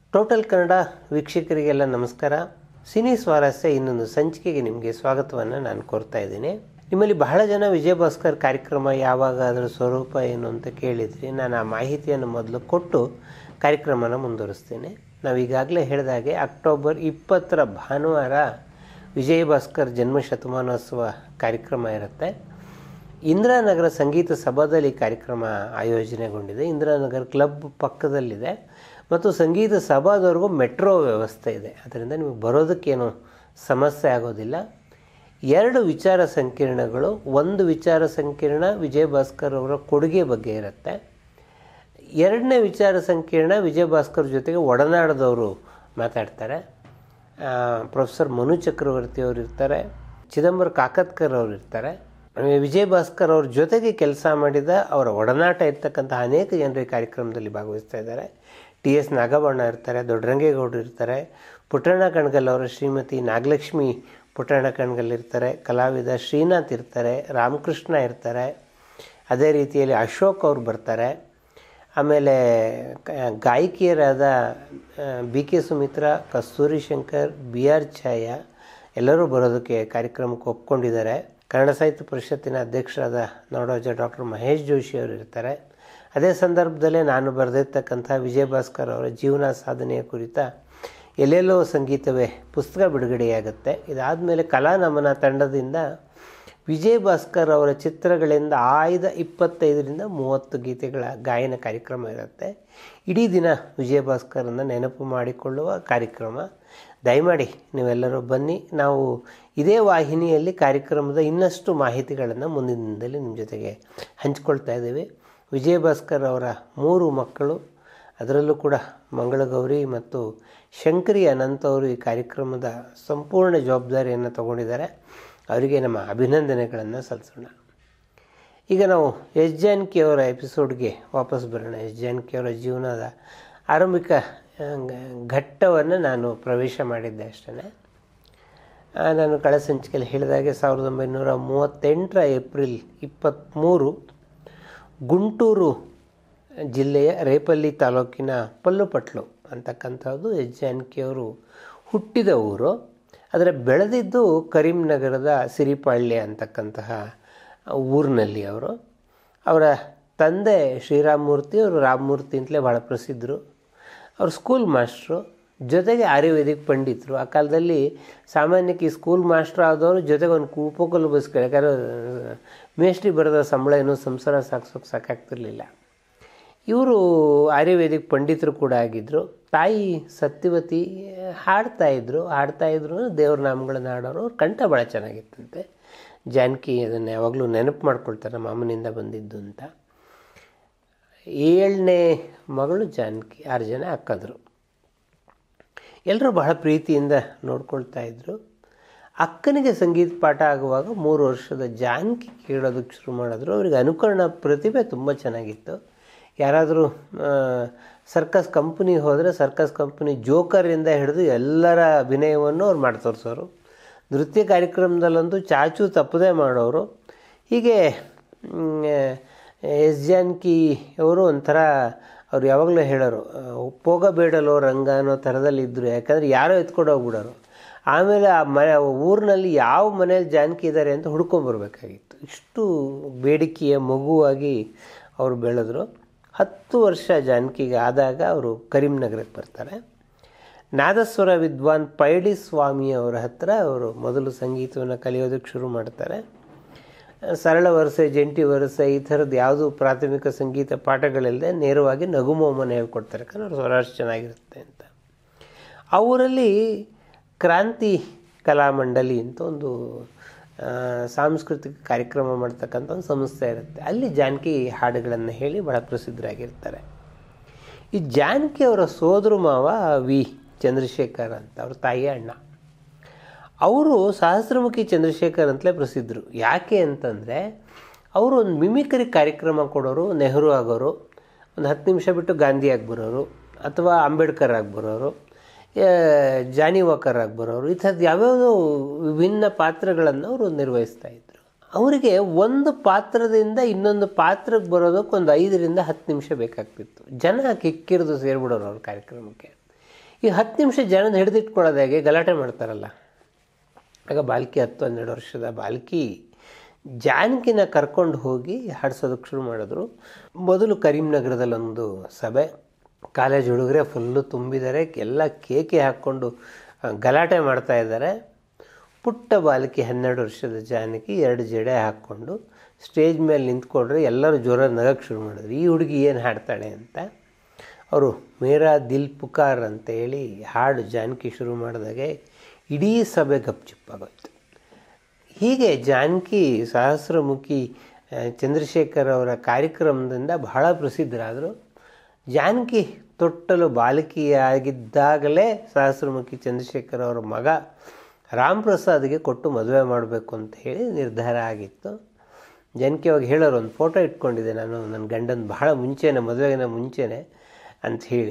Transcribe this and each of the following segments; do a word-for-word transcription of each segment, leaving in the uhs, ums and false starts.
Total Kannada ವೀಕ್ಷಕರಿಗೆಲ್ಲ ನಮಸ್ಕಾರ. Cine ಸ್ವಾರಸ್ಯ ಇನ್ನೊಂದು ಸಂಚಿಕೆಗೆ ನಿಮಗೆ ಸ್ವಾಗತವನ್ನು ನಾನು ಕೋರ್ತಾ ಇದ್ದೀನಿ. ನಿಮ್ಮಲ್ಲಿ ಬಹಳ ಜನ ವಿಜಯ ಭಾಸ್ಕರ್ ಕಾರ್ಯಕ್ರಮ ಯಾವಾಗ, ಅದರ ಸ್ವರೂಪ ಏನು ಅಂತ ಕೇಳಿದ್ರಿ. ನಾನು ಆ ಮಾಹಿತಿಯನ್ನು ಮೊದಲು ಕೊಟ್ಟು ಕಾರ್ಯಕ್ರಮನ ಮುಂದುವರಿಸ್ತೇನೆ. ನಾವು ಈಗಾಗಲೇ ಹೇಳಿದಾಗೆ ಅಕ್ಟೋಬರ್ ಇಪ್ಪತ್ತರ ಭಾನುವಾರ ವಿಜಯ ಭಾಸ್ಕರ್ ಜನ್ಮ ಶತಮಾನೋತ್ಸವ ಕಾರ್ಯಕ್ರಮ ಇರುತ್ತೆ. ಇಂದಿರಾನಗರ ಸಂಗೀತ ಸಭಾದಲ್ಲಿ ಕಾರ್ಯಕ್ರಮ ಆಯೋಜನೆಗೊಂಡಿದೆ. ಇಂದಿರಾನಗರ ಕ್ಲಬ್ ಪಕ್ಕದಲ್ಲಿದೆ ಮತ್ತು ಸಂಗೀತ ಸಭಾದವರೆಗೂ ಮೆಟ್ರೋ ವ್ಯವಸ್ಥೆ ಇದೆ. ಅದರಿಂದ ನಿಮಗೆ ಬರೋದಕ್ಕೇನು ಸಮಸ್ಯೆ ಆಗೋದಿಲ್ಲ. ಎರಡು ವಿಚಾರ ಸಂಕಿರಣಗಳು. ಒಂದು ವಿಚಾರ ಸಂಕಿರಣ ವಿಜಯ ಭಾಸ್ಕರ್ ಅವರ ಕೊಡುಗೆ ಬಗ್ಗೆ ಇರುತ್ತೆ. ಎರಡನೇ ವಿಚಾರ ಸಂಕಿರಣ ವಿಜಯ ಭಾಸ್ಕರ್ ಜೊತೆಗೆ ಒಡನಾಡದವರು ಮಾತಾಡ್ತಾರೆ. ಪ್ರೊಫೆಸರ್ ಮನು ಚಕ್ರವರ್ತಿ ಅವರು ಇರ್ತಾರೆ, ಚಿದಂಬರ ಕಾಕತ್ಕರ್ ಅವರು ಇರ್ತಾರೆ. ವಿಜಯ ಭಾಸ್ಕರ್ ಅವ್ರ ಜೊತೆಗೆ ಕೆಲಸ ಮಾಡಿದ ಅವರ ಒಡನಾಟ ಇರ್ತಕ್ಕಂಥ ಅನೇಕ ಜನರು ಈ ಕಾರ್ಯಕ್ರಮದಲ್ಲಿ ಭಾಗವಹಿಸ್ತಾ ಇದ್ದಾರೆ. ಟಿ ಎಸ್ ನಾಗಬಣ್ಣ ಇರ್ತಾರೆ, ದೊಡ್ಡರಂಗೇಗೌಡರು ಇರ್ತಾರೆ, ಪುಟ್ಟಣ್ಣ ಕಣಗಲ್ ಅವರ ಶ್ರೀಮತಿ ನಾಗಲಕ್ಷ್ಮಿ ಪುಟ್ಟಣ್ಣ ಕಣಗಲ್ ಇರ್ತಾರೆ, ಕಲಾವಿದ ಶ್ರೀನಾಥ್ ಇರ್ತಾರೆ, ರಾಮಕೃಷ್ಣ ಇರ್ತಾರೆ, ಅದೇ ರೀತಿಯಲ್ಲಿ ಅಶೋಕ್ ಅವರು ಬರ್ತಾರೆ. ಆಮೇಲೆ ಗಾಯಕಿಯರಾದ B K Sumitra, Kasturi Shankar, B R Chhaya ಎಲ್ಲರೂ ಬರೋದಕ್ಕೆ ಕಾರ್ಯಕ್ರಮಕ್ಕೆ ಒಪ್ಕೊಂಡಿದ್ದಾರೆ. ಕನ್ನಡ ಸಾಹಿತ್ಯ ಪರಿಷತ್ತಿನ ಅಧ್ಯಕ್ಷರಾದ ನಾಡೋಜ ಡಾಕ್ಟರ್ ಮಹೇಶ್ ಜೋಶಿ ಅವರು ಇರ್ತಾರೆ. ಅದೇ ಸಂದರ್ಭದಲ್ಲೇ ನಾನು ಬರೆದಿರ್ತಕ್ಕಂಥ ವಿಜಯ ಭಾಸ್ಕರ್ ಅವರ ಜೀವನ ಸಾಧನೆಯ ಕುರಿತ ಎಲ್ಲೆಲ್ಲೋ ಸಂಗೀತವೇ ಪುಸ್ತಕ ಬಿಡುಗಡೆಯಾಗುತ್ತೆ. ಇದಾದಮೇಲೆ ಕಲಾ ನಮನ ತಂಡದಿಂದ ವಿಜಯ ಭಾಸ್ಕರ್ ಅವರ ಚಿತ್ರಗಳಿಂದ ಆಯ್ದ ಇಪ್ಪತ್ತೈದರಿಂದ ಮೂವತ್ತು ಗೀತೆಗಳ ಗಾಯನ ಕಾರ್ಯಕ್ರಮ ಇರುತ್ತೆ. ಇಡೀ ದಿನ ವಿಜಯ ಭಾಸ್ಕರನ್ನು ನೆನಪು ಮಾಡಿಕೊಳ್ಳುವ ಕಾರ್ಯಕ್ರಮ. ದಯಮಾಡಿ ನೀವೆಲ್ಲರೂ ಬನ್ನಿ. ನಾವು ಇದೇ ವಾಹಿನಿಯಲ್ಲಿ ಕಾರ್ಯಕ್ರಮದ ಇನ್ನಷ್ಟು ಮಾಹಿತಿಗಳನ್ನು ಮುಂದಿನ ದಿನದಲ್ಲಿ ನಿಮ್ಮ ಜೊತೆಗೆ ಹಂಚ್ಕೊಳ್ತಾ ಇದ್ದೀವಿ. ವಿಜಯ ಭಾಸ್ಕರ್ ಅವರ ಮೂರು ಮಕ್ಕಳು, ಅದರಲ್ಲೂ ಕೂಡ ಮಂಗಳಗೌರಿ ಮತ್ತು ಶಂಕರಿ ಅನಂತ್ ಅವರು ಈ ಕಾರ್ಯಕ್ರಮದ ಸಂಪೂರ್ಣ ಜವಾಬ್ದಾರಿಯನ್ನು ತಗೊಂಡಿದ್ದಾರೆ. ಅವರಿಗೆ ನಮ್ಮ ಅಭಿನಂದನೆಗಳನ್ನು ಸಲ್ಲಿಸೋಣ. ಈಗ ನಾವು ಎಸ್ ಜಾನಕಿ ಅವರ ಎಪಿಸೋಡ್ಗೆ ವಾಪಸ್ ಬರೋಣ. ಎಸ್ ಜಾನಕಿ ಅವರ ಜೀವನದ ಆರಂಭಿಕ ಘಟ್ಟವನ್ನು ನಾನು ಪ್ರವೇಶ ಮಾಡಿದ್ದೆ ಅಷ್ಟೇ. ನಾನು ಕಳೆದ ಸಂಚಿಕೆಯಲ್ಲಿ ಹೇಳಿದಾಗೆ ಸಾವಿರದ ಒಂಬೈನೂರ ಮೂವತ್ತೆಂಟರ ಏಪ್ರಿಲ್ ಇಪ್ಪತ್ತ್ಮೂರು ಗುಂಟೂರು ಜಿಲ್ಲೆಯ ರೇಪಲ್ಲಿ ತಾಲೂಕಿನ ಪಲ್ಲುಪಟ್ಲು ಅಂತಕ್ಕಂಥದ್ದು ಎಸ್ ಜಾನಕಿಯವರು ಹುಟ್ಟಿದ ಊರು. ಆದರೆ ಬೆಳೆದಿದ್ದು ಕರೀಂನಗರದ ಸಿರಿಪಾಳ್ಯ ಅಂತಕ್ಕಂತಹ ಊರಿನಲ್ಲಿ. ಅವರು ಅವರ ತಂದೆ ಶ್ರೀರಾಮಮೂರ್ತಿ, ಅವರು ರಾಮಮೂರ್ತಿ ಅಂತಲೇ ಭಾಳ ಪ್ರಸಿದ್ಧರು. ಅವರು ಸ್ಕೂಲ್ ಮಾಸ್ಟ್ರು, ಜೊತೆಗೆ ಆರ್ಯವೇದಿಕ್ ಪಂಡಿತರು. ಆ ಕಾಲದಲ್ಲಿ ಸಾಮಾನ್ಯಕ್ಕೆ ಈ ಸ್ಕೂಲ್ ಮಾಸ್ಟ್ರು ಆದವರು ಜೊತೆಗೆ ಒಂದು ಉಪಕಲ್ಲು ಬಸ್ಗಳು, ಯಾಕಂದರೆ ಮೇಷ್ಟ್ರಿ ಬರೆದ ಸಂಬಳ ಏನೋ ಸಂಸಾರ ಸಾಕ್ಸೋಕೆ ಸಾಕಾಗ್ತಿರ್ಲಿಲ್ಲ. ಇವರು ಆರ್ಯವೇದಿಕ್ ಪಂಡಿತರು ಕೂಡ ಆಗಿದ್ದರು. ತಾಯಿ ಸತ್ಯವತಿ ಹಾಡ್ತಾಯಿದ್ರು ಹಾಡ್ತಾಯಿದ್ರು ದೇವ್ರ ನಾಮಗಳನ್ನ ಹಾಡೋರು. ಅವ್ರ ಕಂಠ ಭಾಳ ಚೆನ್ನಾಗಿತ್ತಂತೆ. ಜಾನಕಿ ಅದನ್ನು ಯಾವಾಗಲೂ ನೆನಪು ಮಾಡ್ಕೊಳ್ತಾರೆ, ನಮ್ಮ ಅಮ್ಮನಿಂದ ಬಂದಿದ್ದು ಅಂತ. ಏಳನೇ ಮಗಳು ಜಾನಕಿ, ಆರು ಜನ ಅಕ್ಕದರು. ಎಲ್ಲರೂ ಬಹಳ ಪ್ರೀತಿಯಿಂದ ನೋಡ್ಕೊಳ್ತಾ ಇದ್ದರು. ಅಕ್ಕನಿಗೆ ಸಂಗೀತ ಪಾಠ ಆಗುವಾಗ ಮೂರು ವರ್ಷದ ಜಾನಕಿ ಕೇಳೋದಕ್ಕೆ ಶುರು ಮಾಡಿದ್ರು. ಅವರಿಗೆ ಅನುಕರಣ ಪ್ರತಿಭೆ ತುಂಬ ಚೆನ್ನಾಗಿತ್ತು. ಯಾರಾದರೂ ಸರ್ಕಸ್ ಕಂಪ್ನಿಗೆ ಹೋದರೆ ಸರ್ಕಸ್ ಕಂಪ್ನಿ ಜೋಕರಿಂದ ಹಿಡಿದು ಎಲ್ಲರ ಅಭಿನಯವನ್ನು ಅವ್ರು ಮಾಡಿ ತೋರಿಸೋರು. ನೃತ್ಯ ಕಾರ್ಯಕ್ರಮದಲ್ಲಂತೂ ಚಾಚು ತಪ್ಪದೇ ಮಾಡೋರು. ಹೀಗೆ ಎಸ್ ಜಾನಕಿ ಅವರು ಒಂಥರ ಅವ್ರು ಯಾವಾಗಲೂ ಹೇಳೋರು, ಹೋಗಬೇಡಲೋ ರಂಗ ಅನ್ನೋ ಥರದಲ್ಲಿ ಇದ್ದರು. ಯಾಕಂದರೆ ಯಾರೋ ಎತ್ಕೊಂಡು ಹೋಗ್ಬಿಡೋರು. ಆಮೇಲೆ ಆ ಮನೆ ಊರಿನಲ್ಲಿ ಯಾವ ಮನೇಲಿ ಜಾನಕಿ ಇದ್ದಾರೆ ಅಂತ ಹುಡ್ಕೊಂಬರ್ಬೇಕಾಗಿತ್ತು. ಇಷ್ಟು ಬೇಡಿಕೆಯ ಮಗುವಾಗಿ ಅವರು ಬೆಳೆದರು. ಹತ್ತು ವರ್ಷ ಜಾನಕಿಗೆ ಆದಾಗ ಅವರು ಕರೀಂನಗರಕ್ಕೆ ಬರ್ತಾರೆ. ನಾದಸ್ವರ ವಿದ್ವಾನ್ ಪೈಡಿ ಸ್ವಾಮಿ ಅವರ ಹತ್ರ ಅವರು ಮೊದಲು ಸಂಗೀತವನ್ನು ಕಲಿಯೋದಕ್ಕೆ ಶುರು ಮಾಡ್ತಾರೆ. ಸರಳ ವರಸೆ, ಜಂಟಿ ವರಸೆ ಈ ಥರದ್ದು ಯಾವುದು ಪ್ರಾಥಮಿಕ ಸಂಗೀತ ಪಾಠಗಳಿಲ್ಲದೆ ನೇರವಾಗಿ ನಗುಮೋಮನ ಹೇಳ್ಕೊಡ್ತಾರೆ. ಯಾಕಂದ್ರೆ ಅವ್ರ ಸ್ವರ ಅಷ್ಟು ಚೆನ್ನಾಗಿರುತ್ತೆ ಅಂತ. ಆ ಊರಲ್ಲಿ ಕ್ರಾಂತಿ ಕಲಾಮಂಡಲಿ ಅಂತ ಒಂದು ಸಾಂಸ್ಕೃತಿಕ ಕಾರ್ಯಕ್ರಮ ಮಾಡ್ತಕ್ಕಂಥ ಒಂದು ಸಂಸ್ಥೆ ಇರುತ್ತೆ. ಅಲ್ಲಿ ಜಾನಕಿ ಹಾಡುಗಳನ್ನು ಹೇಳಿ ಭಾಳ ಪ್ರಸಿದ್ಧರಾಗಿರ್ತಾರೆ. ಈ ಜಾನಕಿ ಅವರ ಸೋದರ ಮಾವ ವಿ ಚಂದ್ರಶೇಖರ್ ಅಂತ, ಅವ್ರ ತಾಯಿ ಅಣ್ಣ. ಅವರು ಸಹಸ್ರಮುಖಿ ಚಂದ್ರಶೇಖರ್ ಅಂತಲೇ ಪ್ರಸಿದ್ಧರು. ಯಾಕೆ ಅಂತಂದರೆ ಅವರು ಒಂದು ಮಿಮಿಕ್ರಿ ಕಾರ್ಯಕ್ರಮ ಕೊಡೋರು. ನೆಹರು ಆಗೋರು, ಒಂದು ಹತ್ತು ನಿಮಿಷ ಬಿಟ್ಟು ಗಾಂಧಿ ಆಗಿ ಬರೋರು, ಅಥವಾ ಅಂಬೇಡ್ಕರ್ ಆಗಿ ಬರೋರು, ಜಾನಿ ವಾಕರ್ ಆಗಿ ಬರೋರು. ಈ ಥರದ್ದು ಯಾವ್ಯಾವುದೋ ವಿಭಿನ್ನ ಪಾತ್ರಗಳನ್ನು ಅವರು ನಿರ್ವಹಿಸ್ತಾಯಿದ್ರು. ಅವರಿಗೆ ಒಂದು ಪಾತ್ರದಿಂದ ಇನ್ನೊಂದು ಪಾತ್ರಕ್ಕೆ ಬರೋದಕ್ಕೆ ಒಂದು ಐದರಿಂದ ಹತ್ತು ನಿಮಿಷ ಬೇಕಾಗ್ತಿತ್ತು. ಜನ ಕಿಕ್ಕಿರಿದು ಸೇರಿಬಿಡೋರು ಅವ್ರ ಕಾರ್ಯಕ್ರಮಕ್ಕೆ. ಈ ಹತ್ತು ನಿಮಿಷ ಜನದ ಹಿಡಿದಿಟ್ಕೊಳ್ಳೋದು ಹೇಗೆ, ಗಲಾಟೆ ಮಾಡ್ತಾರಲ್ಲ. ಆಗ ಬಾಲ್ಕಿ ಹತ್ತು ಹನ್ನೆರಡು ವರ್ಷದ ಬಾಲ್ಕಿ ಜಾನಕಿನ ಕರ್ಕೊಂಡು ಹೋಗಿ ಹಾಡಿಸೋದಕ್ಕೆ ಶುರು ಮಾಡಿದ್ರು. ಮೊದಲು ಕರೀಂನಗರದಲ್ಲೊಂದು ಸಭೆ, ಕಾಲೇಜ್ ಹುಡುಗರೆ ಫುಲ್ಲು ತುಂಬಿದ್ದಾರೆ, ಎಲ್ಲ ಕೇಕೆ ಹಾಕ್ಕೊಂಡು ಗಲಾಟೆ ಮಾಡ್ತಾ ಇದ್ದಾರೆ. ಪುಟ್ಟ ಬಾಲಕಿ ಹನ್ನೆರಡು ವರ್ಷದ ಜಾನಕಿ ಎರಡು ಜಡೆ ಹಾಕ್ಕೊಂಡು ಸ್ಟೇಜ್ ಮೇಲೆ ನಿಂತ್ಕೊಂಡ್ರೆ ಎಲ್ಲರೂ ಜೋರಾಗಿ ನಗಕ್ಕೆ ಶುರು ಮಾಡಿದ್ರು. ಈ ಹುಡುಗಿ ಏನು ಹಾಡ್ತಾಳೆ ಅಂತ. ಅವರು ಮೇರಾ ದಿಲ್ ಪುಕಾರ್ ಅಂತೇಳಿ ಹಾಡು ಜಾನಕಿ ಶುರು ಮಾಡಿದಾಗೆ ಇಡೀ ಸಭೆ ಗಪ್ಚಿಪ್ಪಾಗೋಯ್ತು. ಹೀಗೆ ಜಾನಕಿ ಸಹಸ್ರಮುಖಿ ಚಂದ್ರಶೇಖರ್ ಅವರ ಕಾರ್ಯಕ್ರಮದಿಂದ ಬಹಳ ಪ್ರಸಿದ್ಧರಾದರು. ಜಾನಕಿ ತೊಟ್ಟಲು ಬಾಲಕಿಯಾಗಿದ್ದಾಗಲೇ ಸಹಸ್ರಮುಖಿ ಚಂದ್ರಶೇಖರ್ ಅವರ ಮಗ ರಾಮ್ ಪ್ರಸಾದ್ಗೆ ಕೊಟ್ಟು ಮದುವೆ ಮಾಡಬೇಕು ಅಂತ ಹೇಳಿ ನಿರ್ಧಾರ ಆಗಿತ್ತು. ಜಾನಕಿ ಅವಾಗ ಹೇಳೋರು, ಒಂದು ಫೋಟೋ ಇಟ್ಕೊಂಡಿದ್ದೆ ನಾನು ನನ್ನ ಗಂಡನ ಬಹಳ ಮುಂಚೆನೇ, ಮದುವೆಗಿನ ಮುಂಚೆನೇ ಅಂತ ಹೇಳಿ.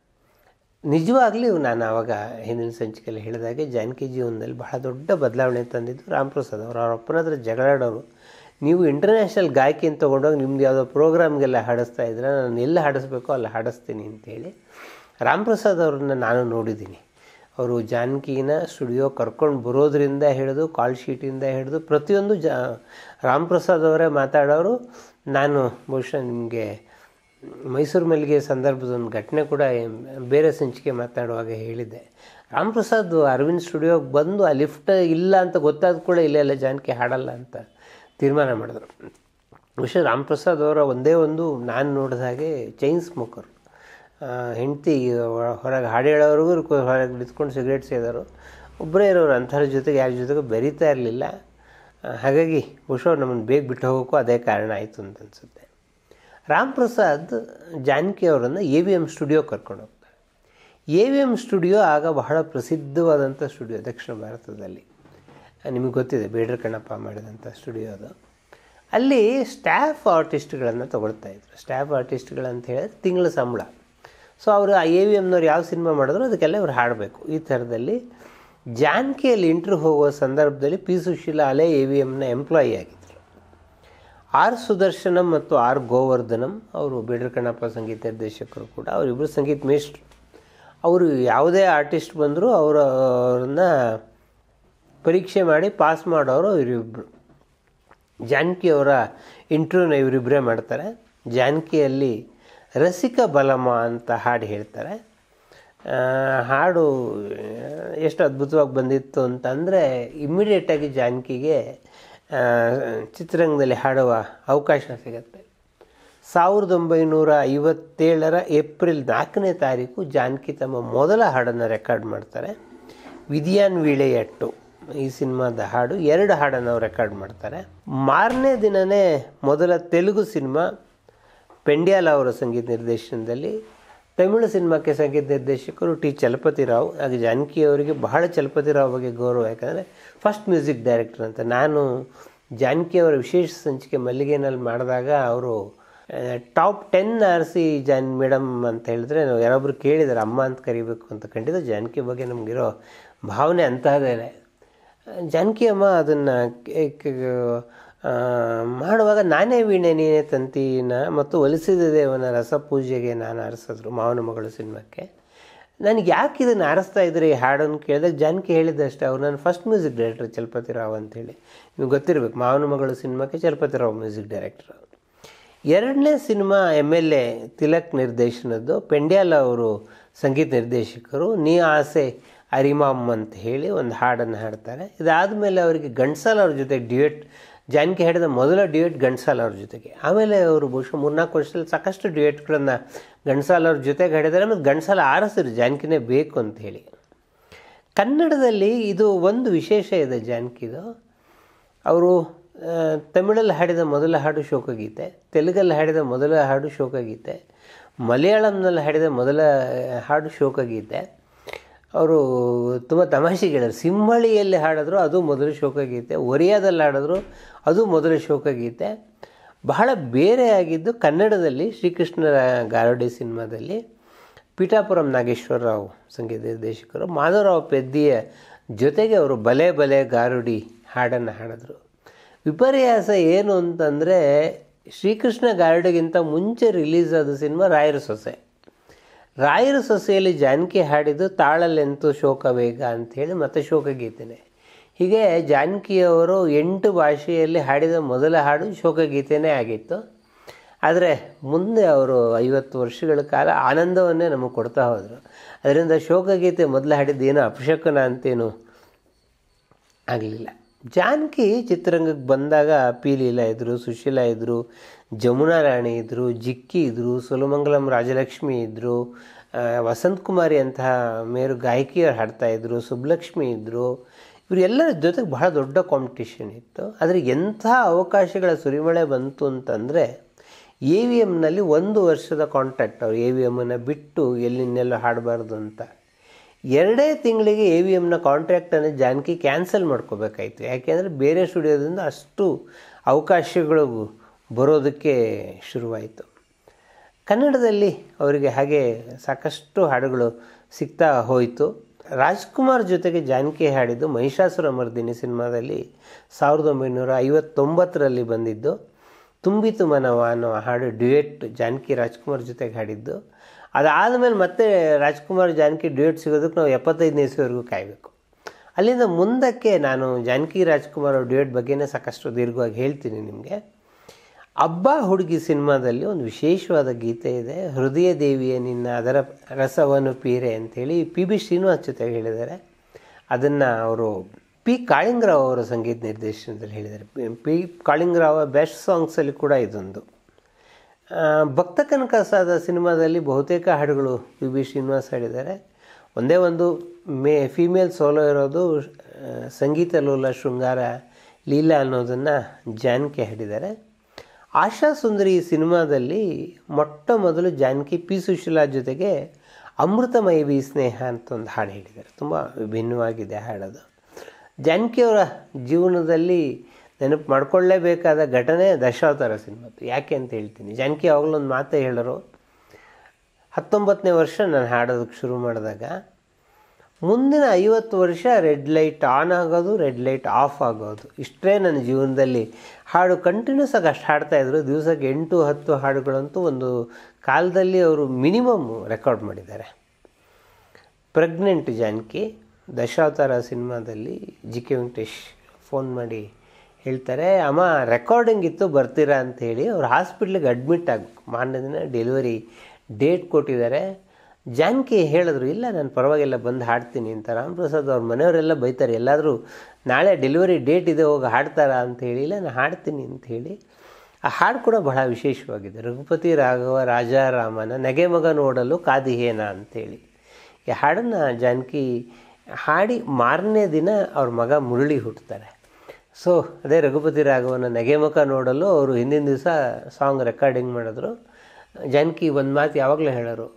ನಿಜವಾಗ್ಲೂ ನಾನು ಆವಾಗ ಹಿಂದಿನ ಸಂಚಿಕೆಯಲ್ಲಿ ಹೇಳಿದಾಗೆ ಜಾನಕಿ ಜೀವನದಲ್ಲಿ ಬಹಳ ದೊಡ್ಡ ಬದಲಾವಣೆ ತಂದಿದ್ದು ರಾಮ್ ಪ್ರಸಾದ್ ಅವರು. ಅವ್ರ ಅಪ್ಪನ ಹತ್ರ ಜಗಳಾಡೋರು, ನೀವು ಇಂಟರ್ನ್ಯಾಷನಲ್ ಗಾಯಕಿ ಅಂತ ತೊಗೊಂಡೋಗಿ ನಿಮ್ದು ಯಾವುದೋ ಪ್ರೋಗ್ರಾಮ್ಗೆಲ್ಲ ಹಾಡಿಸ್ತಾ ಇದ್ರೆ ನಾನು ಎಲ್ಲ ಹಾಡಿಸ್ಬೇಕೋ ಅಲ್ಲಿ ಹಾಡಿಸ್ತೀನಿ ಅಂತೇಳಿ. ರಾಮ್ ಪ್ರಸಾದ್ ಅವ್ರನ್ನ ನಾನು ನೋಡಿದ್ದೀನಿ. ಅವರು ಜಾನಕಿನ ಸ್ಟುಡಿಯೋ ಕರ್ಕೊಂಡು ಬರೋದ್ರಿಂದ ಹಿಡಿದು ಕಾಲ್ ಶೀಟಿಂದ ಹಿಡಿದು ಪ್ರತಿಯೊಂದು ಜಾ ರಾಮ್ ಪ್ರಸಾದ್ ಅವರೇ ಮಾತಾಡೋರು. ನಾನು ಬಹುಶಃ ನಿಮಗೆ ಮೈಸೂರು ಮಲ್ಲಿಗೆ ಸಂದರ್ಭದ ಒಂದು ಘಟನೆ ಕೂಡ ಬೇರೆ ಸಂಚಿಕೆ ಮಾತಾಡುವಾಗ ಹೇಳಿದ್ದೆ. ರಾಮ್ ಪ್ರಸಾದ್ ಅರವಿಂದ್ ಸ್ಟುಡಿಯೋಗೆ ಬಂದು ಆ ಲಿಫ್ಟ್ ಇಲ್ಲ ಅಂತ ಗೊತ್ತಾದ ಕೂಡ ಇಲ್ಲ ಇಲ್ಲ ಜಾನಕಿ ಹಾಡಲ್ಲ ಅಂತ ತೀರ್ಮಾನ ಮಾಡಿದ್ರು. ಬಹುಶಃ ರಾಮ್ ಪ್ರಸಾದ್ ಅವರ ಒಂದೇ ಒಂದು ನಾನು ನೋಡಿದ ಹಾಗೆ ಚೈನ್ ಸ್ಮೋಕರ್, ಹೆಂಡತಿ ಹೊರಗೆ ಹಾಡು ಹೇಳೋವ್ರಿಗೂ ಹೊರಗೆ ನಿಂತ್ಕೊಂಡು ಸಿಗರೇಟ್ ಸೇದೋರು, ಒಬ್ಬರೇ ಇರೋರು. ಅಂಥವ್ರ ಜೊತೆಗೆ ಯಾರ ಜೊತೆಗೂ ಬೆರೀತಾ ಇರಲಿಲ್ಲ. ಹಾಗಾಗಿ ಬಹುಶಃ ನಮ್ಮನ್ನು ಬೇಗ ಬಿಟ್ಟು ಹೋಗೋಕ್ಕೂ ಅದೇ ಕಾರಣ ಆಯಿತು ಅಂತ ಅನಿಸುತ್ತೆ. ರಾಮ್ ಪ್ರಸಾದ್ ಜಾನಕಿ ಅವರನ್ನು ಎ ವಿ ಎಮ್ ಸ್ಟುಡಿಯೋ ಕರ್ಕೊಂಡು ಹೋಗ್ತಾರೆ. ಎ ವಿ ಎಮ್ ಸ್ಟುಡಿಯೋ ಆಗ ಬಹಳ ಪ್ರಸಿದ್ಧವಾದಂಥ ಸ್ಟುಡಿಯೋ ದಕ್ಷಿಣ ಭಾರತದಲ್ಲಿ. ನಿಮಗೆ ಗೊತ್ತಿದೆ, ಬೇಡ್ರ ಕಣ್ಣಪ್ಪ ಮಾಡಿದಂಥ ಸ್ಟುಡಿಯೋ ಅದು. ಅಲ್ಲಿ ಸ್ಟಾಫ್ ಆರ್ಟಿಸ್ಟ್ಗಳನ್ನು ತೊಗೊಳ್ತಾಯಿದ್ರು. ಸ್ಟಾಫ್ ಆರ್ಟಿಸ್ಟ್ಗಳಂತ ಹೇಳಿದ್ರೆ ತಿಂಗಳ ಸಂಬಳ. ಸೊ ಅವರು ಆ ಎ ವಿ ಎಮ್ನವ್ರು ಯಾವ ಸಿನಿಮಾ ಮಾಡಿದ್ರು ಅದಕ್ಕೆಲ್ಲ ಇವ್ರು ಹಾಡಬೇಕು. ಈ ಥರದಲ್ಲಿ ಜಾನಕಿಯಲ್ಲಿ ಇಂಟ್ರ್ಯೂ ಹೋಗುವ ಸಂದರ್ಭದಲ್ಲಿ ಪಿ ಸುಶೀಲಾ ಅಲೆ ಎ ವಿ ಎಮ್ನ ಎಂಪ್ಲಾಯಿ ಆಗಿದ್ದರು. ಆರ್ ಸುದರ್ಶನಂ ಮತ್ತು ಆರ್ ಗೋವರ್ಧನಂ ಅವರು ಬೇಡ್ರ ಕಣ್ಣಪ್ಪ ಸಂಗೀತ ನಿರ್ದೇಶಕರು ಕೂಡ, ಅವರಿಬ್ಬರು ಸಂಗೀತ ಮೇಷ್ಟ್ರು. ಅವರು ಯಾವುದೇ ಆರ್ಟಿಸ್ಟ್ ಬಂದರೂ ಅವರು ಅವ್ರನ್ನ ಪರೀಕ್ಷೆ ಮಾಡಿ ಪಾಸ್ ಮಾಡೋರು ಇವರಿಬ್ಬರು. ಜಾನಕಿಯವರ ಇಂಟ್ರ್ಯೂನ ಇವರಿಬ್ಬರೇ ಮಾಡ್ತಾರೆ. ಜಾನಕಿಯಲ್ಲಿ ರಸಿಕ ಬಲಮ ಅಂತ ಹಾಡು ಹೇಳ್ತಾರೆ. ಹಾಡು ಎಷ್ಟು ಅದ್ಭುತವಾಗಿ ಬಂದಿತ್ತು ಅಂತಂದರೆ ಇಮ್ಮಿಡಿಯೇಟಾಗಿ ಜಾನಕಿಗೆ ಚಿತ್ರರಂಗದಲ್ಲಿ ಹಾಡುವ ಅವಕಾಶ ಸಿಗುತ್ತೆ. ಸಾವಿರದ ಒಂಬೈನೂರ ಐವತ್ತೇಳರ ಏಪ್ರಿಲ್ ನಾಲ್ಕನೇ ತಾರೀಕು ಜಾನಕಿ ತಮ್ಮ ಮೊದಲ ಹಾಡನ್ನು ರೆಕಾರ್ಡ್ ಮಾಡ್ತಾರೆ. ವಿಧಿಯಾನ್ ವೀಳೆಯಟ್ಟು ಈ ಸಿನಿಮಾದ ಹಾಡು. ಎರಡು ಹಾಡನ್ನು ಅವ್ರು ರೆಕಾರ್ಡ್ ಮಾಡ್ತಾರೆ. ಮಾರನೇ ದಿನವೇ ಮೊದಲ ತೆಲುಗು ಸಿನಿಮಾ ಪೆಂಡ್ಯಾಲ ಅವರ ಸಂಗೀತ ನಿರ್ದೇಶನದಲ್ಲಿ. ತಮಿಳು ಸಿನಿಮಾಕ್ಕೆ ಸಂಗೀತ ನಿರ್ದೇಶಕರು ಟಿ ಚಲಪತಿ ರಾವ್. ಹಾಗೆ ಜಾನಕಿ ಅವರಿಗೆ ಬಹಳ ಚಲಪತಿ ರಾವ್ ಬಗ್ಗೆ ಗೌರವ, ಯಾಕಂದರೆ ಫಸ್ಟ್ ಮ್ಯೂಸಿಕ್ ಡೈರೆಕ್ಟರ್ ಅಂತ. ನಾನು ಜಾನಕಿ ಅವರ ವಿಶೇಷ ಸಂಚಿಕೆ ಮಲ್ಲಿಗೆನಲ್ಲಿ ಮಾಡಿದಾಗ ಅವರು ಟಾಪ್ ಟೆನ್ ಆರಿಸಿ ಜಾನ್ ಮೇಡಮ್ ಅಂತ ಹೇಳಿದ್ರೆ ನಾವು ಯಾರೊಬ್ಬರು ಕೇಳಿದ್ದಾರೆ ಅಮ್ಮ ಅಂತ ಕರಿಬೇಕು ಅಂತ. ಖಂಡಿತ ಜಾನಕಿ ಬಗ್ಗೆ ನಮಗಿರೋ ಭಾವನೆ ಅಂತಹದ್ದೇನೆ. ಜಾನಕಿ ಅಮ್ಮ ಅದನ್ನು ಮಾಡುವಾಗ ನಾನೇ ವೀಣೆ ನೀನೇ ತಂತಿನ ಮತ್ತು ಒಲಿಸಿದ ದೇವನ ರಸಪೂಜೆಗೆ ನಾನು ಆರಿಸಿದ್ರು ಮಾವನ ಮಗಳು ಸಿನಿಮಾಕ್ಕೆ. ನನಗೆ ಯಾಕೆ ಇದನ್ನು ಆರಿಸ್ತಾ ಇದ್ರಿ ಈ ಹಾಡನ್ನು ಕೇಳಿದಾಗ ಜಾನಕಿ ಹೇಳಿದ್ದಷ್ಟೇ, ಅವ್ರು ನಾನು first music director Chalapathi Rao ಅಂತೇಳಿ. ನಿಮ್ಗೆ ಗೊತ್ತಿರಬೇಕು, ಮಾವನ ಮಗಳು ಸಿನಿಮಾಕ್ಕೆ ಚಲಪತಿ ರಾವ್ ಮ್ಯೂಸಿಕ್ ಡೈರೆಕ್ಟರ್. ಎರಡನೇ cinema M L A Tilak ನಿರ್ದೇಶನದ್ದು. ಪೆಂಡ್ಯಾಲ ಅವರು ಸಂಗೀತ ನಿರ್ದೇಶಕರು. ನೀ ಆಸೆ ಅರಿಮಾಮ್ ಅಂತ ಹೇಳಿ ಒಂದು ಹಾಡನ್ನು ಹಾಡ್ತಾರೆ. ಇದಾದಮೇಲೆ ಅವರಿಗೆ ಘಂಟ್ಸಾಲ ಅವ್ರ ಜೊತೆ ಡ್ಯೂಯೆಟ್, ಜಾನಕಿ ಹಾಡಿದ ಮೊದಲ ಡ್ಯೂಯೆಟ್ ಘಂಟ್ಸಾಲ ಅವ್ರ ಜೊತೆಗೆ. ಆಮೇಲೆ ಅವರು ಬಹುಶಃ ಮೂರ್ನಾಲ್ಕು ವರ್ಷದಲ್ಲಿ ಸಾಕಷ್ಟು ಡ್ಯೂಯೆಟ್ಗಳನ್ನು ಘಂಟ್ಸಾಲ ಅವ್ರ ಜೊತೆಗೆ ಹಾಡಿದ್ದಾರೆ. ಮತ್ತು ಘಂಟ್ಸಾಲ ಆರಿಸಿದ್ರು ಜಾನಕಿನೇ ಬೇಕು ಅಂತ ಹೇಳಿ. ಕನ್ನಡದಲ್ಲಿ ಇದು ಒಂದು ವಿಶೇಷ ಇದೆ ಜಾನಕಿದು. ಅವರು ತಮಿಳಲ್ಲಿ ಹಾಡಿದ ಮೊದಲ ಹಾಡು ಶೋಕಗೀತೆ, ತೆಲುಗಲ್ಲಿ ಹಾಡಿದ ಮೊದಲ ಹಾಡು ಶೋಕಗೀತೆ, ಮಲಯಾಳಂನಲ್ಲಿ ಹಾಡಿದ ಮೊದಲ ಹಾಡು ಶೋಕಗೀತೆ. ಅವರು ತುಂಬ ತಮಾಷೆಗಳು. ಸಿಂಹಳಿಯಲ್ಲಿ ಹಾಡಿದ್ರು ಅದು ಮೊದಲು ಶೋಕಗೀತೆ, ಒರಿಯಾದಲ್ಲಿ ಹಾಡಿದ್ರು ಅದು ಮೊದಲು ಶೋಕಗೀತೆ. ಬಹಳ ಬೇರೆಯಾಗಿದ್ದು ಕನ್ನಡದಲ್ಲಿ ಶ್ರೀಕೃಷ್ಣ ಗಾರುಡಿ ಸಿನಿಮಾದಲ್ಲಿ ಪೀಠಾಪುರಂ ನಾಗೇಶ್ವರರಾವ್ ಸಂಗೀತ ನಿರ್ದೇಶಕರು ಮಾಧವರಾವ್ ಪೆದ್ದಿಯ ಜೊತೆಗೆ ಅವರು ಬಲೆ ಬಲೆ ಗಾರುಡಿ ಹಾಡನ್ನು ಹಾಡಿದ್ರು. ವಿಪರ್ಯಾಸ ಏನು ಅಂತಂದರೆ ಶ್ರೀಕೃಷ್ಣ ಗಾರುಡಿಗಿಂತ ಮುಂಚೆ ರಿಲೀಸ್ ಆದ ಸಿನಿಮಾ ರಾಯರ ಸೊಸೆ. ರಾಯರ ಸೊಸೆಯಲ್ಲಿ ಜಾನಕಿ ಹಾಡಿದ್ದು ತಾಳಲೆಂತು ಶೋಕವೇಗ ಅಂಥೇಳಿ ಮತ್ತೆ ಶೋಕಗೀತೆನೆ. ಹೀಗೆ ಜಾನಕಿಯವರು ಎಂಟು ಭಾಷೆಯಲ್ಲಿ ಹಾಡಿದ ಮೊದಲ ಹಾಡು ಶೋಕಗೀತೆಯೇ ಆಗಿತ್ತು. ಆದರೆ ಮುಂದೆ ಅವರು ಐವತ್ತು ವರ್ಷಗಳ ಕಾಲ ಆನಂದವನ್ನೇ ನಮಗೆ ಕೊಡ್ತಾ ಹೋದರು. ಅದರಿಂದ ಶೋಕಗೀತೆ ಮೊದಲು ಹಾಡಿದ್ದೇನು ಅಪಶಕನ ಅಂತೇನು ಆಗಲಿಲ್ಲ. ಜಾನಕಿ ಚಿತ್ರರಂಗಕ್ಕೆ ಬಂದಾಗ ಪಿ ಲೀಲಾ ಇದ್ದರು, ಸುಶೀಲಾ ಇದ್ದರು, ಜಮುನಾ ರಾಣಿ ಇದ್ದರು, ಜಿಕ್ಕಿ ಇದ್ದರು, ಸೋಲಮಂಗಲಂ ರಾಜಲಕ್ಷ್ಮಿ ಇದ್ದರು, ವಸಂತ ಕುಮಾರಿ ಅಂತಹ ಮೇರು ಗಾಯಕಿಯರು ಹಾಡ್ತಾಯಿದ್ರು, ಸುಬ್ಬಲಕ್ಷ್ಮಿ ಇದ್ದರು. ಇವರೆಲ್ಲರ ಜೊತೆಗೆ ಬಹಳ ದೊಡ್ಡ ಕಾಂಪಿಟೇಷನ್ ಇತ್ತು. ಆದರೆ ಎಂಥ ಅವಕಾಶಗಳ ಸುರಿಮಳೆ ಬಂತು ಅಂತಂದರೆ ಎ ವಿ ಎಮ್ನಲ್ಲಿ ಒಂದು ವರ್ಷದ ಕಾಂಟ್ರಾಕ್ಟ್. ಅವರು ಎ ವಿ ಎಮ್ಮನ್ನು ಬಿಟ್ಟು ಎಲ್ಲಿನ್ನೆಲ್ಲ ಹಾಡಬಾರ್ದು ಅಂತ. ಎರಡೇ ತಿಂಗಳಿಗೆ ಎ ವಿ ಎಮ್ನ ಕಾಂಟ್ರಾಕ್ಟನ್ನು ಜಾನಕಿ ಕ್ಯಾನ್ಸಲ್ ಮಾಡ್ಕೋಬೇಕಾಯಿತು. ಯಾಕೆಂದರೆ ಬೇರೆ ಸ್ಟುಡಿಯೋದಿಂದ ಅಷ್ಟು ಅವಕಾಶಗಳು ಬರೋದಕ್ಕೆ ಶುರುವಾಯಿತು. ಕನ್ನಡದಲ್ಲಿ ಅವರಿಗೆ ಹಾಗೆ ಸಾಕಷ್ಟು ಹಾಡುಗಳು ಸಿಗ್ತಾ ಹೋಯಿತು. ರಾಜ್ಕುಮಾರ್ ಜೊತೆಗೆ ಜಾನಕಿ ಹಾಡಿದ್ದು ಮಹಿಷಾಸುರ ಮರ್ದಿನಿ ಸಿನಿಮಾದಲ್ಲಿ ಸಾವಿರದ ಒಂಬೈನೂರ ಐವತ್ತೊಂಬತ್ತರಲ್ಲಿ ಬಂದಿದ್ದು. ತುಂಬಿತು ಮನವ ಅನ್ನೋ ಹಾಡು ಡ್ಯುಯೆಟ್ ಜಾನಕಿ ರಾಜ್ಕುಮಾರ್ ಜೊತೆಗೆ ಹಾಡಿದ್ದು. ಅದಾದಮೇಲೆ ಮತ್ತೆ ರಾಜ್ಕುಮಾರ್ ಜಾನಕಿ ಡ್ಯುಯೆಟ್ ಸಿಗೋದಕ್ಕೆ ನಾವು ಎಪ್ಪತ್ತೈದನೇ ಇಸ್ವಿವರೆಗೂ ಕಾಯಬೇಕು. ಅಲ್ಲಿಂದ ಮುಂದಕ್ಕೆ ನಾನು ಜಾನಕಿ ರಾಜ್ಕುಮಾರ್ ಅವ್ರ ಡ್ಯುಯೆಟ್ ಬಗ್ಗೆನೇ ಸಾಕಷ್ಟು ದೀರ್ಘವಾಗಿ ಹೇಳ್ತೀನಿ ನಿಮಗೆ. ಅಬ್ಬಾ ಹುಡುಗಿ ಸಿನಿಮಾದಲ್ಲಿ ಒಂದು ವಿಶೇಷವಾದ ಗೀತೆ ಇದೆ, ಹೃದಯ ದೇವಿಯ ನಿನ್ನ ಅದರ ರಸವನ್ನು ಪೀರೆ ಅಂಥೇಳಿ ಪಿ ಬಿ ಶ್ರೀನಿವಾಸ್ ಜೊತೆಗೆ ಹೇಳಿದ್ದಾರೆ. ಅದನ್ನು ಅವರು ಪಿ ಕಾಳಿಂಗರಾವ್ ಅವರ ಸಂಗೀತ ನಿರ್ದೇಶನದಲ್ಲಿ ಹೇಳಿದ್ದಾರೆ. ಪಿ ಕಾಳಿಂಗರಾವ್ ಬೆಸ್ಟ್ ಸಾಂಗ್ಸಲ್ಲಿ ಕೂಡ ಇದೊಂದು. ಭಕ್ತ ಕನಕಸಾದ ಸಿನಿಮಾದಲ್ಲಿ ಬಹುತೇಕ ಹಾಡುಗಳು ಪಿ ಬಿ ಶ್ರೀನಿವಾಸ್ ಹೇಳಿದ್ದಾರೆ. ಒಂದೇ ಒಂದು ಮೇ ಫೀಮೇಲ್ ಸೋಲೋ ಇರೋದು ಸಂಗೀತ ಲೋಲ ಶೃಂಗಾರ ಲೀಲಾ ಅನ್ನೋದನ್ನು ಜಾನಕಿ ಹಾಡಿದ್ದಾರೆ. ಆಶಾ ಸುಂದರಿ ಸಿನಿಮಾದಲ್ಲಿ ಮೊಟ್ಟ ಮೊದಲು ಜಾನಕಿ ಪಿ ಸುಶೀಲಾ ಜೊತೆಗೆ ಅಮೃತಮಯ ಬಿ ಸ್ನೇಹ ಅಂತ ಒಂದು ಹಾಡು ಹೇಳಿದ್ದಾರೆ. ತುಂಬ ವಿಭಿನ್ನವಾಗಿದೆ ಹಾಡೋದು. ಜಾನಕಿಯವರ ಜೀವನದಲ್ಲಿ ನೆನಪು ಮಾಡ್ಕೊಳ್ಳೇಬೇಕಾದ ಘಟನೆ ದಶಾವತಾರ ಸಿನಿಮಾದ್ದು. ಯಾಕೆ ಅಂತ ಹೇಳ್ತೀನಿ. ಜಾನಕಿ ಯಾವಾಗಲೊಂದು ಮಾತೇ ಹೇಳೋರು, ಹತ್ತೊಂಬತ್ತನೇ ವರ್ಷ ನಾನು ಹಾಡೋದಕ್ಕೆ ಶುರು ಮಾಡಿದಾಗ ಮುಂದಿನ ಐವತ್ತು ವರ್ಷ ರೆಡ್ ಲೈಟ್ ಆನ್ ಆಗೋದು, ರೆಡ್ ಲೈಟ್ ಆಫ್ ಆಗೋದು, ಇಷ್ಟೇ ನನ್ನ ಜೀವನದಲ್ಲಿ. ಹಾಡು ಕಂಟಿನ್ಯೂಸ್ ಆಗಿ ಅಷ್ಟು ಹಾಡ್ತಾಯಿದ್ರು. ದಿವಸಕ್ಕೆ ಎಂಟು ಹತ್ತು ಹಾಡುಗಳಂತೂ ಒಂದು ಕಾಲದಲ್ಲಿ ಅವರು ಮಿನಿಮಮ್ ರೆಕಾರ್ಡ್ ಮಾಡಿದ್ದಾರೆ. ಪ್ರೆಗ್ನೆಂಟ್ ಜಾನಕಿ ದಶಾವತಾರ ಸಿನಿಮಾದಲ್ಲಿ ಜಿ ಕೆ ವೆಂಕಟೇಶ್ ಫೋನ್ ಮಾಡಿ ಹೇಳ್ತಾರೆ, ಅಮ್ಮ ರೆಕಾರ್ಡಿಂಗ್ ಇತ್ತು ಬರ್ತೀರಾ ಅಂಥೇಳಿ. ಅವ್ರು ಹಾಸ್ಪಿಟ್ಲಿಗೆ ಅಡ್ಮಿಟ್ ಆಗಬೇಕು. ಮಾರನೇ ದಿನ ಡೆಲಿವರಿ ಡೇಟ್ ಕೊಟ್ಟಿದ್ದಾರೆ. ಜಾನಕಿ ಹೇಳಿದ್ರು, ಇಲ್ಲ ನಾನು ಪರವಾಗಿಲ್ಲ ಬಂದು ಹಾಡ್ತೀನಿ ಅಂತ. ರಾಮಪ್ರಸಾದ್ ಅವ್ರ ಮನೆಯವರೆಲ್ಲ ಬೈತಾರೆ, ಎಲ್ಲಾದರೂ ನಾಳೆ ಡೆಲಿವರಿ ಡೇಟ್ ಇದೆ ಹೋಗಿ ಹಾಡ್ತಾರಾ ಅಂಥೇಳಿ. ಇಲ್ಲ ನಾನು ಹಾಡ್ತೀನಿ ಅಂಥೇಳಿ. ಆ ಹಾಡು ಕೂಡ ಬಹಳ ವಿಶೇಷವಾಗಿದೆ. ರಘುಪತಿ ರಾಘವ ರಾಜಾರಾಮನ ನಗೆ ಮಗ ನೋಡಲು ಕಾದಿಹೇನ ಅಂಥೇಳಿ. ಈ ಹಾಡನ್ನು ಜಾನಕಿ ಹಾಡಿ ಮಾರನೇ ದಿನ ಅವ್ರ ಮಗ ಮುರಳಿ ಹುಟ್ಟುತ್ತಾರೆ. ಸೊ ಅದೇ ರಘುಪತಿ ರಾಘವನ ನಗೆ ಮುಖ ನೋಡಲು ಅವರು ಹಿಂದಿನ ದಿವಸ ಸಾಂಗ್ ರೆಕಾರ್ಡಿಂಗ್ ಮಾಡಿದ್ರು. ಜಾನಕಿ ಒಂದು ಮಾತು ಯಾವಾಗಲೂ ಹೇಳೋರು,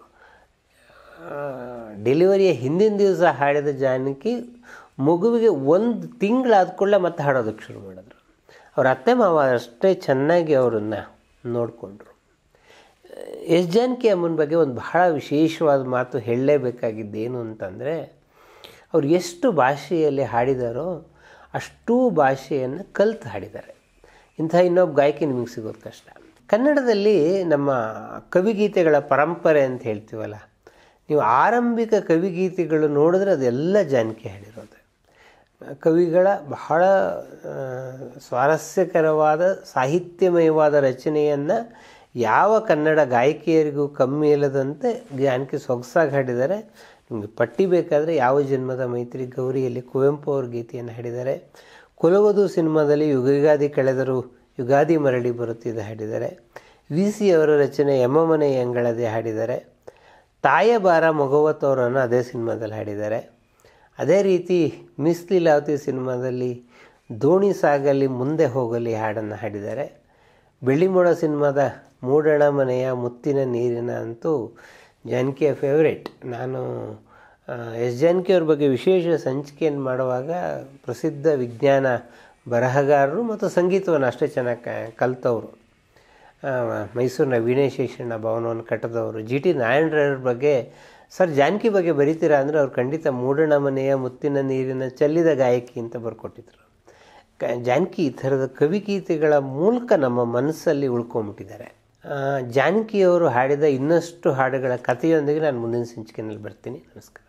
ಡೆಲಿವರಿಯ ಹಿಂದಿನ ದಿವಸ ಹಾಡಿದ ಜಾನಕಿ ಮಗುವಿಗೆ ಒಂದು ತಿಂಗಳಾದ ಕೂಡಲೇ ಮತ್ತೆ ಹಾಡೋದಕ್ಕೆ ಶುರು ಮಾಡಿದ್ರು. ಅವ್ರ ಅತ್ತೆ ಮಾವ ಅಷ್ಟೇ ಚೆನ್ನಾಗಿ ಅವರನ್ನು ನೋಡಿಕೊಂಡ್ರು. ಎಸ್ ಜಾನಕಿ ಅಮ್ಮನ ಬಗ್ಗೆ ಒಂದು ಬಹಳ ವಿಶೇಷವಾದ ಮಾತು ಹೇಳಲೇಬೇಕಾಗಿದ್ದೇನು ಅಂತಂದರೆ, ಅವ್ರು ಎಷ್ಟು ಭಾಷೆಯಲ್ಲಿ ಹಾಡಿದಾರೋ ಅಷ್ಟೂ ಭಾಷೆಯನ್ನು ಕಲಿತು ಹಾಡಿದ್ದಾರೆ. ಇಂಥ ಇನ್ನೊಬ್ಬ ಗಾಯಕಿ ನಿಮಗೆ ಸಿಗೋದು ಕಷ್ಟ. ಕನ್ನಡದಲ್ಲಿ ನಮ್ಮ ಕವಿಗೀತೆಗಳ ಪರಂಪರೆ ಅಂತ ಹೇಳ್ತೀವಲ್ಲ, ನೀವು ಆರಂಭಿಕ ಕವಿಗೀತೆಗಳು ನೋಡಿದ್ರೆ ಅದೆಲ್ಲ ಜಾನಕಿ ಹಾಡಿರೋದು. ಕವಿಗಳ ಬಹಳ ಸ್ವಾರಸ್ಯಕರವಾದ ಸಾಹಿತ್ಯಮಯವಾದ ರಚನೆಯನ್ನು ಯಾವ ಕನ್ನಡ ಗಾಯಕಿಯರಿಗೂ ಕಮ್ಮಿ ಇಲ್ಲದಂತೆ ಜಾನಕಿ ಸೊಗಸಾಗಿ ಹಾಡಿದ್ದಾರೆ. ನಿಮಗೆ ಪಟ್ಟಿ ಬೇಕಾದರೆ ಯಾವ ಜನ್ಮದ ಮೈತ್ರಿ ಗೌರಿಯಲ್ಲಿ ಕುವೆಂಪು ಅವ್ರ ಗೀತೆಯನ್ನು ಹಾಡಿದ್ದಾರೆ. ಕುಲವಧು ಸಿನಿಮಾದಲ್ಲಿ ಯುಗಾದಿ ಕಳೆದರೂ ಯುಗಾದಿ ಮರಳಿ ಬರುತ್ತಿದೆ ಹಾಡಿದ್ದಾರೆ. ವಿ ಸಿ ಅವರ ರಚನೆ ಯಮಮನೆ ಎಂಗಳದೆ ಹಾಡಿದ್ದಾರೆ. ತಾಯ ಬಾರ ಮೊಗವತ್ತವರನ್ನು ಅದೇ ಸಿನಿಮಾದಲ್ಲಿ ಹಾಡಿದ್ದಾರೆ. ಅದೇ ರೀತಿ ಮಿಸ್ ಲೀಲಾವತಿ ಸಿನಿಮಾದಲ್ಲಿ ದೋಣಿ ಸಾಗಲಿ ಮುಂದೆ ಹೋಗಲಿ ಹಾಡನ್ನು ಹಾಡಿದ್ದಾರೆ. ಬೆಳ್ಳಿಮೋಡ ಸಿನಿಮಾದ ಮೂಡಣ ಮನೆಯ ಮುತ್ತಿನ ನೀರಿನ ಅಂತೂ ಜಾನಕಿಯ ಫೇವ್ರೇಟ್. ನಾನು ಎಸ್ ಜಾನಕಿಯವ್ರ ಬಗ್ಗೆ ವಿಶೇಷ ಸಂಚಿಕೆಯನ್ನು ಮಾಡುವಾಗ ಪ್ರಸಿದ್ಧ ವಿಜ್ಞಾನ ಬರಹಗಾರರು ಮತ್ತು ಸಂಗೀತವನ್ನು ಅಷ್ಟೇ ಚೆನ್ನಾಗಿ ಕಲಿತವರು, ಮೈಸೂರಿನ ವೀಣೇಶೇಷಣ್ಣ ಭವನವನ್ನು ಕಟ್ಟಿದವರು ಜಿ ಟಿ ನಾರಾಯಣರವ್ರ ಬಗ್ಗೆ, ಸರ್ ಜಾನಕಿ ಬಗ್ಗೆ ಬರೀತೀರಾ ಅಂದರೆ ಅವ್ರು ಖಂಡಿತ ಮೂಡಣ ಮನೆಯ ಮುತ್ತಿನ ನೀರಿನ ಚೆಲ್ಲಿದ ಗಾಯಕಿ ಅಂತ ಬರ್ಕೊಟ್ಟಿದ್ರು. ಕ ಜಾನಕಿ ಈ ಥರದ ಕವಿಗೀತೆಗಳ ಮೂಲಕ ನಮ್ಮ ಮನಸ್ಸಲ್ಲಿ ಉಳ್ಕೊಂಬಿಟ್ಟಿದ್ದಾರೆ. ಜಾನಕಿಯವರು ಹಾಡಿದ ಇನ್ನಷ್ಟು ಹಾಡುಗಳ ಕಥೆಯೊಂದಿಗೆ ನಾನು ಮುಂದಿನ ಸಂಚಿಕೆಯಲ್ಲಿ ಬರ್ತೀನಿ. ನಮಸ್ಕಾರ.